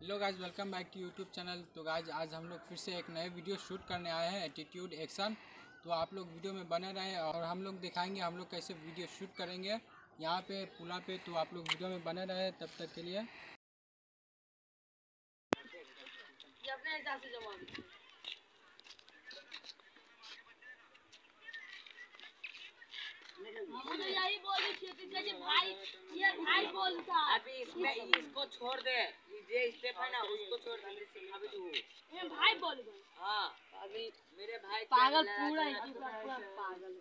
Hello guys, welcome back to YouTube channel. तो guys आज हम लोग फिर से एक नए वीडियो शूट करने आए हैं, एटीट्यूड एक्शन। तो आप लोग वीडियो में बने रहें और हम लोग दिखाएंगे हम लोग कैसे वीडियो शूट करेंगे यहाँ पे पुला पे। तो आप लोग वीडियो में बने रहें तब तक के लिए। हम तो यही बोली थी भाई, ये भाई बोलता अभी इसमें इसको छोड़ दे, ये स्टेप है ना उसको छोड़ दे, सिखाबी तू। ये भाई बोल गए। हाँ अभी मेरे भाई पागल पूरा पागल।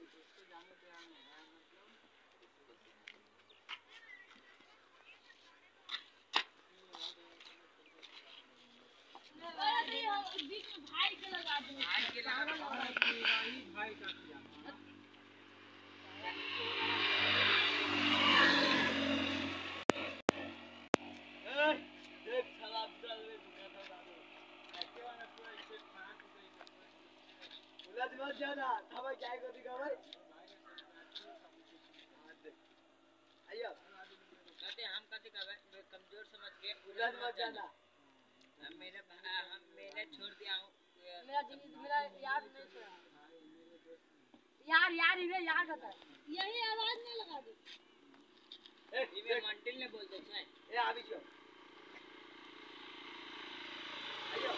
भाई के लगा दो, भाई का किया जाना था भाई, क्या कर दिखा भाई। आइयो कहते हम कहते का कमजोर समझ के उलझ मत जाना। मैंने छोड़ दिया हूँ, मेरा याद नहीं छोड़ा यार इन्हें याद आता है, यही आवाज नहीं लगा दे। ये मंटिल ने बोल दे छै ए आबी छो आइयो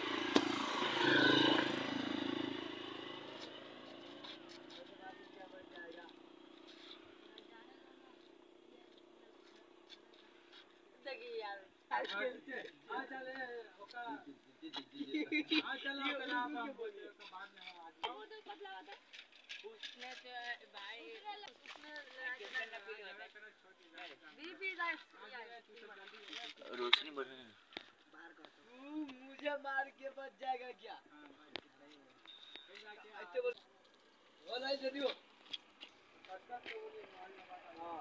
यार आ चले ओका आ चलो ओका आप बोलिए तो बाद में हम आगे वो तो कब लगा था उसने तो भाई बीबी रोशनी बढ़े मुझे मार के बच जाएगा क्या। ऐसे बोल वो नहीं दे दियो। हां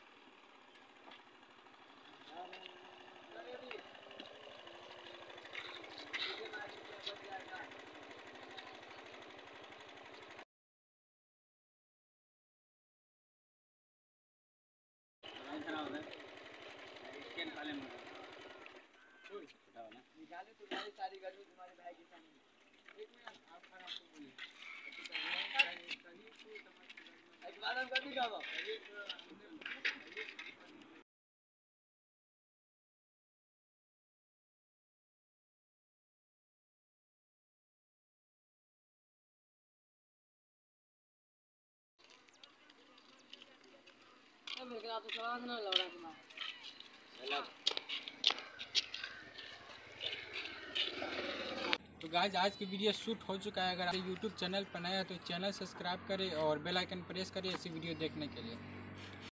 निकाले तो भाई सारी गर्मी तुम्हारे भाई के सामने। एक मिनट आप खड़ा तो बोलिए एक बार हम कर दिखाओ। मेरा तो समझ नहीं लग रहा तुम्हारा। तो गाइस आज की वीडियो शूट हो चुका है। अगर आप यूट्यूब चैनल पर नए हैं तो चैनल सब्सक्राइब करें और बेल आइकन प्रेस करें ऐसी वीडियो देखने के लिए।